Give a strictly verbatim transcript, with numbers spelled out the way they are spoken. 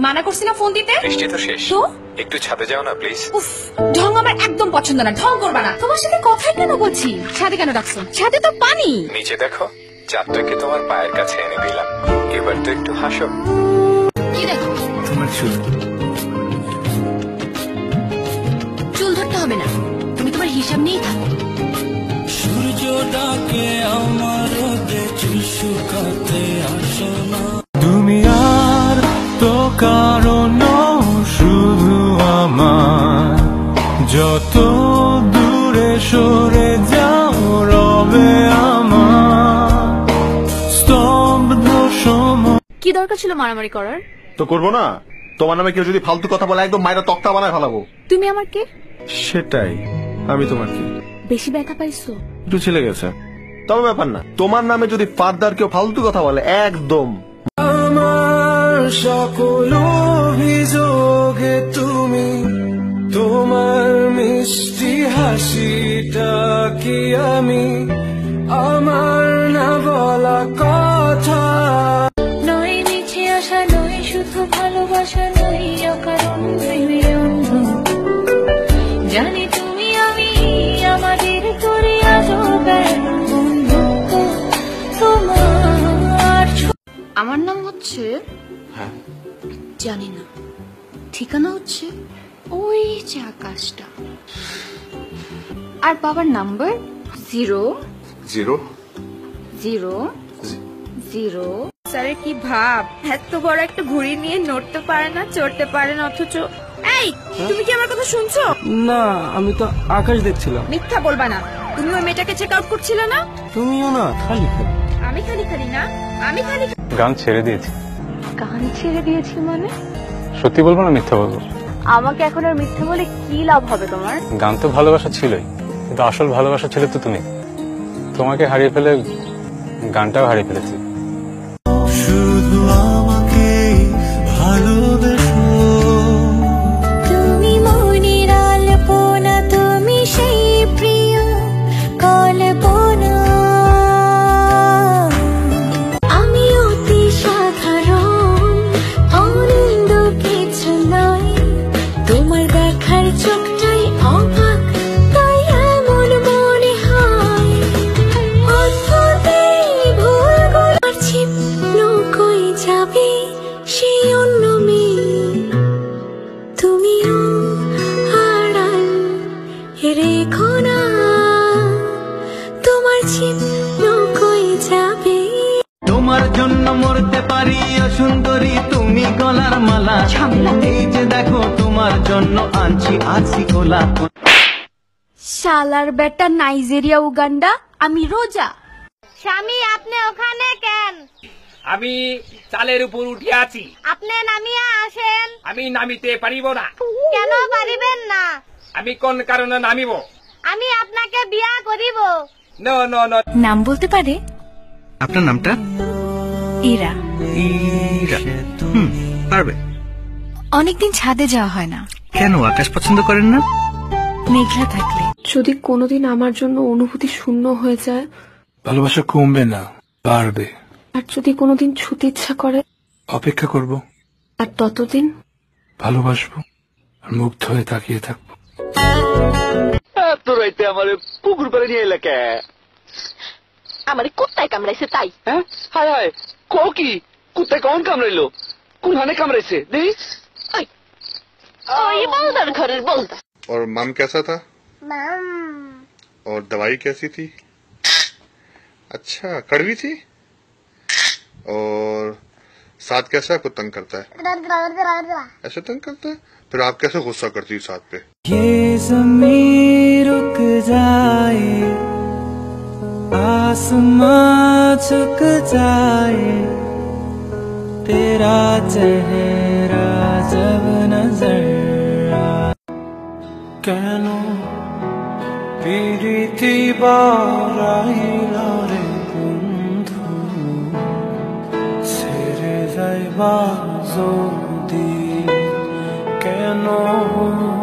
মানা করছি না ফোন দিতে। বৃষ্টি তো শেষ, তো একটু ছাদে যাও না প্লিজ। উফ, ঢং আমার একদম পছন্দ না, ঢং করবা না। তোমার সাথে কথাই কেন বলছি? ছাদে কেন ডাকছো? ছাদে তো পানি। নিচে দেখো, চাঁদটাকে তোমার পায়ের কাছে এনে দিলাম, এবার তো একটু হাসো। কি দেখো? তোমার চুল। চুল ধরতে হবে না, তুমি তোমার হিসাব নিয়েই থাকো। সূর্য ডাকে আমার রোদে চুল শুকাতে আসো না। তুমি আর তো কারণ শুধু আমার, যত দূরে সরে যাও রবে আমার স্তব্ধ সময়। কি দরকার ছিল মারামারি করার? তো করবো না? তোমার নামে কেউ যদি ফালতু কথা বলে একদম মায়েরা তক্তা বানায় ফেলাবো। তুমি আমার কে? সেটাই, আমি তোমার কি? বেশি ব্যথা পাইছো? একটু ছেলে গেছে, তবে ব্যাপার না। তোমার নামে যদি ফারদার কেউ ফালতু কথা বলে একদম। আমার সকল অভিযোগে তুমি, তোমার মিষ্টি হাসিটা কি আমি, আমার না বলা কথা নয়, মিছে আসা নয়, শুধু ভালোবাসা নয়, অকারণ প্রেমে অন্ধ। জানি তুমি আমি আমাদের করে আজও বন্ধ তোমার। আমার নাম হচ্ছে জানি না, ঠিকানা হচ্ছে ওই যে আকাশটা, আর বাবার number zero zero zero zero. স্যারের কি ভাব, এত বড় একটা ঘুড়ি নিয়ে নড়তে পারে না, চড়তে পারে না, অথচ এই তুমি কি আমার কথা শুনছো? না, আমি তো আকাশ দেখছিলাম। মিথ্যা বলবা না, তুমি ওই মেয়েটাকে চেক আউট করছিলে না? তুমিও না খালি খালি। আমি খালি খালি না, আমি খালি। গান ছেড়ে দিয়েছি। গান ছেড়ে দিয়েছি মানে? সত্যি বলবো না মিথ্যা বলবো? আমাকে এখন আর মিথ্যা বলে কি লাভ হবে তোমার? গান তো ভালোবাসা ছিলই, কিন্তু আসল ভালোবাসা ছিল তো তুমি। তোমাকে হারিয়ে ফেলে গানটাও হারিয়ে ফেলেছি। শুধু আমাকে ভালোবেসো, তুমি মনের আলপনা, তুমি সেই প্রিয় কল্পনা। আমি অতি সাধারণ, অনিন্দ কিছু নয়, তোমার দেখার চোখটাই অবাক, তাই এমন মনে হয়। অদ্ভুত এই ভুলগুলো ছিন্ন কই যাবে সেই অন্য মেয়ে, তুমিও হারান রেখো না, তোমার ছিন্ন কই যাবে। তোমার জন্য মরতে পারি সুন্দরী, তুমি গলার মালা। এই যে দেখো তোমার জন্য আনছি আছি কোলা। শালার বেটা নাইজেরিয়া উগান্ডা, আমি রোজা। স্বামী আপনি ওখানে কেন? আমি চালের উপর উঠিয়া আছি। আপনি নামিয়া আসেন। আমি নামিতে পারিব না। কেন পারিবেন না? আমি কোন কারণে নামিব? আমি আপনাকে বিয়া করিব। No no no. নাম বলতে পারে? আপনার নামটা? ইরা। ইরা, হুম, পারবে। অনেকদিন ছাদে যাওয়া হয় না। কেন, আকাশ পছন্দ করেন না? মেঘলা থাকলে। যদি কোনোদিন আমার জন্য অনুভূতি শূন্য হয়ে যায়, ভালোবাসা কমবে না, বাড়বে। আর যদি কোনোদিন ছুতে ইচ্ছা করে, অপেক্ষা করব, আর ততদিন ভালোবাসবো আর মুগ্ধ হয়ে তাকিয়ে থাকবো। তোর রাইতে আমার পুকুর পাড়ে নিয়ে এলাকা আমার কুত্তায় কামড়াইছে তাই। হ্যাঁ, হায় হায়, কো কি কুত্তায় কখন কামড়াইলো? কোন হানে কামড়াইছে দেখ? ওই বলদার ঘরের বলদা। और मम कैसा था? মাম और दवाई कैसी थी? अच्छा, कड़वी थी? और साथ कैसा आपको तंग करता है? ऐसे तंग करता है? फिर आप कैसे गुस्सा करती है साथ पे? ये ज़मीन रुक जाए, आसमां झुक जाए, तेरा चेहरा जब नजर आए। কেন প্রীতি বাড়াইল রে বন্ধু, ছেড়ে যাইবা যদি কেন